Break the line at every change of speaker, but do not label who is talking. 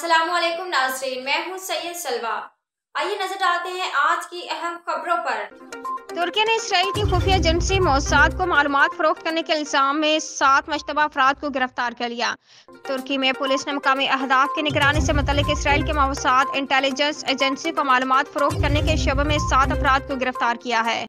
अस्सलामुअलैकुम नाज़रीन, मैं हूँ सैयद सलवा। आइए नजर डालते हैं आज की अहम खबरों पर।
तुर्की ने इसराइल की खुफिया एजेंसी मोसाद को मालूमात फरोख्त करने के इल्जाम में 7 मुश्तबा अफराद को गिरफ्तार कर लिया। तुर्की में पुलिस ने मकामी अहदाफ की निगरानी से मुतल्लिक इसराइल के मोसाद इंटेलिजेंस एजेंसी को मालूमात फरोख्त करने के शबे में 7 अफराद को गिरफ्तार किया है।